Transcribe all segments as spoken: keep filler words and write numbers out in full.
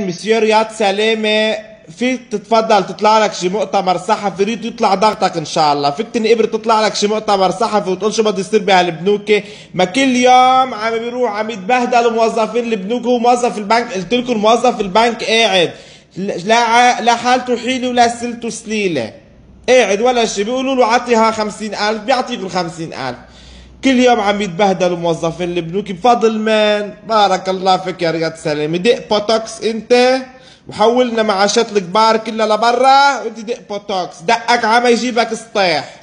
مسيو رياض سلامة، فيك تتفضل تطلع لك شي مؤتمر صحفي، ريت يطلع ضغطك ان شاء الله، فيك تنقبر تطلع لك شي مؤتمر صحفي وتقول شو بده يصير بهالبنوك، ما كل يوم عم بيروح عم يتبهدلوا موظفين البنوك، هو موظف البنك، قلت لكم موظف البنك قاعد لا لا حالته حيله ولا سلته سليله، قاعد ولا شي، بيقولوا له عطيها خمسين ألف بيعطيكم خمسين ألف، كل يوم عم يتبهدلوا موظفين البنوك بفضل من؟ بارك الله فيك يا رياض سلامة، دق بوتوكس انت وحولنا معاشات الكبار كلها لبرا وانت دق بوتوكس، دقك عم يجيبك سطيح.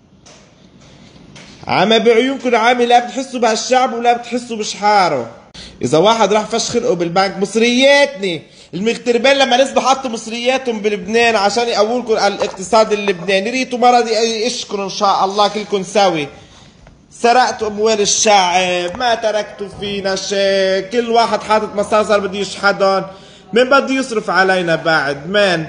عم بعيونكم عامي لا بتحسوا بهالشعب ولا بتحسوا بشحاره. اذا واحد راح فش خلقه بالبنك، مصرياتني المغتربين لما نزلوا حطوا مصرياتهم بلبنان عشان يقووا لكم الاقتصاد اللبناني، ريتوا مرض يشكروا ان شاء الله كلكم سوي. سرقتوا اموال الشعب، ما تركتوا فينا شيء، كل واحد حاطط مصاري صار بده يشحدهم، مين بده يصرف علينا بعد؟ مين؟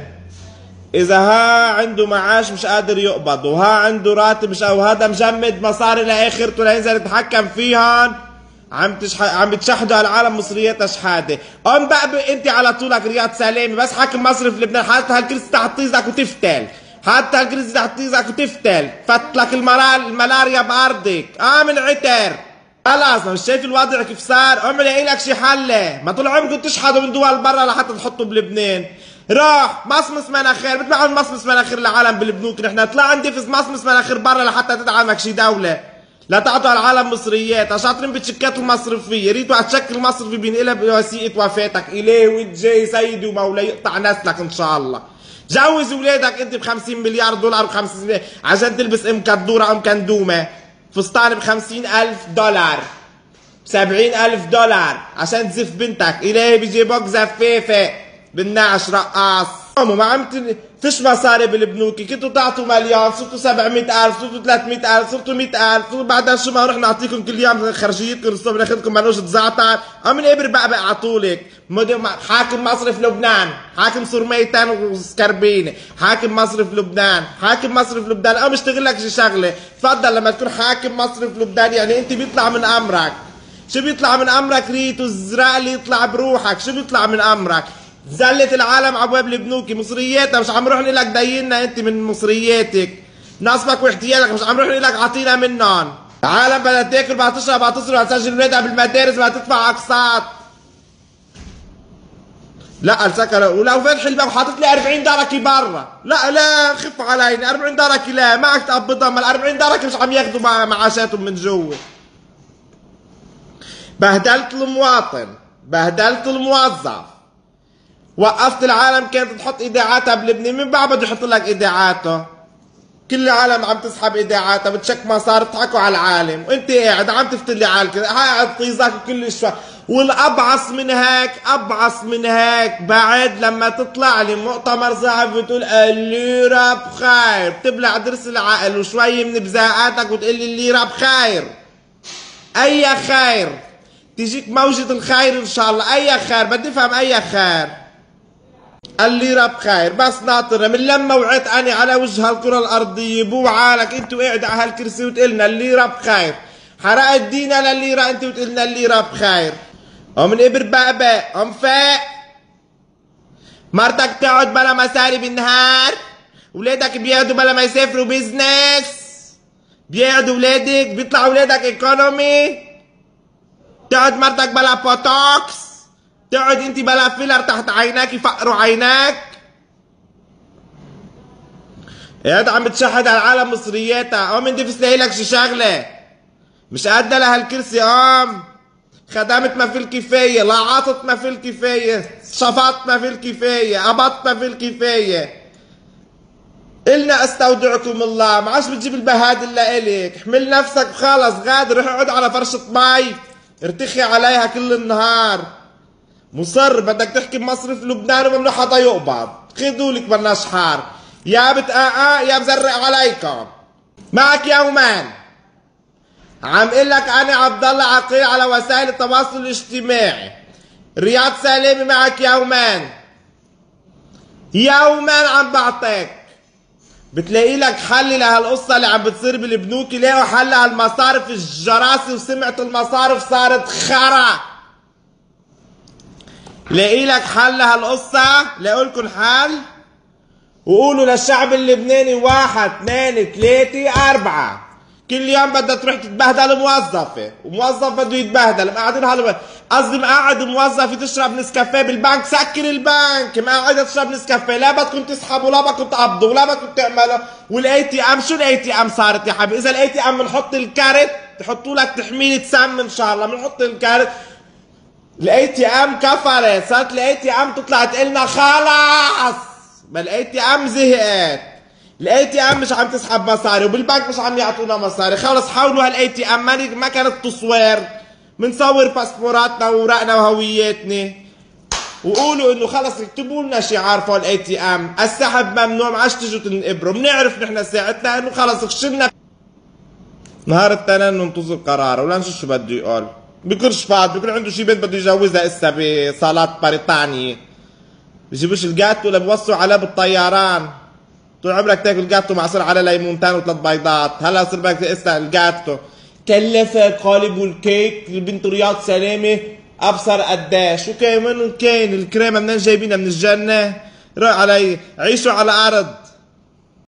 اذا ها عنده معاش مش قادر يقبض، وها عنده راتب مش، او هذا مجمد مصاري لاخرته لينزل يتحكم فيهم، عم تشح... عم بتشحدوا على العالم مصرياتها شحاده. قوم بقى انت على طولك رياض سلامة، بس حاكم مصرف لبنان، حاطط هالكرسي تحت طيزك وتفتل، حتى الكرسي تحت طيزك وتفتل، فتلك الملار... الملاريا بارضك، اه من عتر. خلاص مش شايف الوضع كيف صار؟ اعمل لك شي حله، ما طول عمركم تشحدوا من دول برا لحتى تحطوا بلبنان. روح مصمص مناخير، مثل ما عم مصمص مناخير العالم بالبنوك، نحن طلع ندفز مصمص مناخير برا لحتى تدعمك شي دوله. لا تعطوا العالم مصريات، شاطرين بالتشيكات المصرفيه، ريتوا على التشيك المصرفي بينقلب بوثيقه وفاتك، اليه وانت جاي سيدي ومولاي يقطع نسلك ان شاء الله. جوز ولادك انت ب خمسين مليار دولار، ب خمسين مليار عشان تلبس ام كدوره ام كندومه، فستان ب خمسين ألف دولار، ب سبعين ألف دولار عشان تزف بنتك، اليه بيجيبوك زفافه بالنعش رقاص. ما عم فيش مصاري بالبنوك، كنتوا تعطوا مليون، صرتوا سبعمية ألف، صرتوا ثلاثمية ألف، صرتوا مية ألف، صرتوا بعدها شو ما نروح نعطيكم كل يوم خرجيتكم الصبح ناخذكم منوش زعتر، أم الإبر بقى بقى عطولك، حاكم مصرف لبنان، حاكم سرميتان وسكربينة، حاكم مصرف لبنان، حاكم مصرف لبنان، أو اشتغل لك شي شغلة، تفضل لما تكون حاكم مصرف لبنان يعني أنت بيطلع من أمرك، شو بيطلع من أمرك ريتو الزرق اللي يطلع بروحك، شو بيطلع من أمرك؟ زلت العالم عبواب البنوك، مصرياتها مش عم نروح لك دينا انت من مصرياتك، نصبك واحتياجك مش عم نروح لك عطينا منهم، العالم بدها تاكل بدها تشرب بدها تصرف بدها تسجل ولادها بالمدارس بدها تدفع اقساط. لا السكر ولو فتح الباب حاطط لي أربعين دركي برا، لا لا خف علينا أربعين دركي، لا معك تقبضها، ما ال أربعين دركي مش عم ياخذوا معاشاتهم من جوا. بهدلت المواطن، بهدلت الموظف، وقفت العالم كانت تحط ايداعاتها بلبنان، مين بقى بده يحط لك ايداعاته؟ كل العالم عم تسحب ايداعاتها، بتشك مصاري بتضحكوا على العالم، وانت قاعد عم تفتلي على الكذا، قاعد طيزك وكل شوي، والابعص من هيك، ابعص من هيك بعد لما تطلع لي مؤتمر صحفي وتقول الليره بخير، بتبلع درس العقل وشوي من بزاقاتك وتقول لي الليره بخير. اي خير؟ تجيك موجة الخير ان شاء الله، اي خير؟ بدي افهم اي خير. الليرة بخير بس ناطرة من لما وعيت أنا على وجه هالكرة الأرضية، بوعالك أنت وقاعد على هالكرسي وتقلنا الليرة بخير، حرقت دينا لليرة أنت وتقلنا الليرة بخير. أم الإبر بقبق، أم فاق مرتك تقعد بلا مصاري بالنهار، ولادك بيقعدوا بلا ما يسافروا بيزنس، بيقعدوا ولادك بيطلعوا ولادك ايكونومي، تقعد مرتك بلا بوتوكس، تقعد انت بلا فيلر تحت عيناك يفقروا عيناك، قاعد عم بتشحد على العالم مصرياتها، قوم انت تلاقي لك شي شغله، مش قادة لهالكرسي، قوم خدمت ما في الكفايه، لعطت ما في الكفايه، شفطت ما في الكفايه، قبضت ما في الكفايه. إلنا استودعكم الله، ما عادش بتجيب البهادل لإلك، احمل نفسك خلص غادر، روح اقعد على فرشة مي ارتخي عليها كل النهار. مصر بدك تحكي بمصرف لبنان وممنوع حدا يقبض، خذولك بلناش حار، يا بتقاقا يا بزرق عليكم. معك يومان عم قل لك انا عبد الله عقيل على وسائل التواصل الاجتماعي، رياض سلامة معك يومان، يومان عم بعطيك، بتلاقي لك حل لهالقصة اللي عم بتصير بالبنوك، يلاقوا حل لهالمصارف الجراسي، وسمعة المصارف صارت خرا. لاقي لك حل لهالقصة؟ لاقوا لكم حل؟ وقولوا للشعب اللبناني واحد اثنين ثلاثة أربعة. كل يوم بدها تروح تتبهدل موظفة، وموظف بده يتبهدل، مقعدين هلا قصدي مقعد موظفة تشرب نسكافيه بالبنك، سكر البنك، مقعدة تشرب نسكافيه، لا بدكم تسحبوا، لا بدكم تقبضوا، ولا بدكم تعملوا، والاي تي ام، شو الاي تي ام صارت يا حبيبي؟ إذا الاي تي ام بنحط الكارت، تحطوا لك تحميلة سم إن شاء الله، بنحط الكارت، الاي تي ام كفرت، صارت الاي تي ام تطلع تقلنا خلاص، ما الاي تي ام زهقت. الاي تي ام مش عم تسحب مصاري، وبالبنك مش عم يعطونا مصاري، خلص حولوا هالاي تي ام، ما كانت تصوير، بنصور باسبوراتنا وورقنا وهوياتنا، وقولوا انه خلص اكتبوا لنا شعار فوق الاي تي ام، السحب ممنوع، ما عادش تجوا تنقبروا، بنعرف نحن ساعتنا انه خلص خشلنا. نهار التنين ننتظر قرار، ولا نشوف شو بده يقول، بيكونش فاضي، بيكون عنده شي بنت بده يجوزها اسا بصالات بريطانيا، بيجيبوش الجاتو ولا بيوصوا عليه بالطيران، طول عمرك تاكل جاتو معصور على ليمونتين وثلاث بيضات، هلا صار بدك تقسى الجاتو. كلف قالب الكيك لبنت رياض سلامه ابصر قداش، وكمان كان الكريمه منين جايبينها؟ من الجنه؟ روح علي، عيشوا على ارض.